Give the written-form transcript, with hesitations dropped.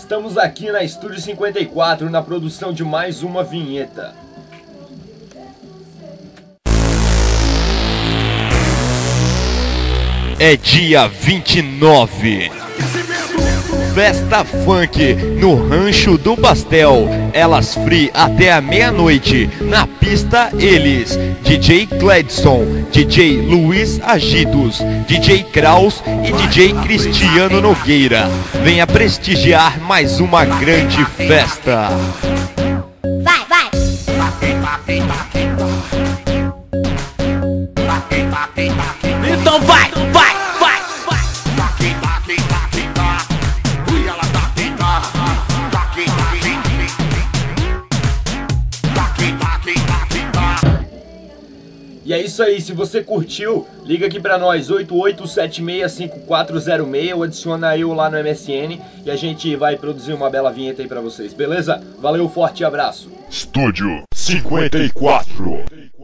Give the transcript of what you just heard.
estamos aqui na Estúdio 54 na produção de mais uma vinheta. É dia 29. Festa Funk no Rancho do Pastel. Elas Free até a meia-noite. Na pista eles, DJ Cledson, DJ Luiz Agitos, DJ Kraus e DJ Cristiano Nogueira. Venha prestigiar mais uma grande festa. Vai, vai! Então vai, vai, vai! E é isso aí, se você curtiu, liga aqui pra nós, 88765406, ou adiciona eu lá no MSN e a gente vai produzir uma bela vinheta aí pra vocês, beleza? Valeu, forte abraço! Estúdio 54.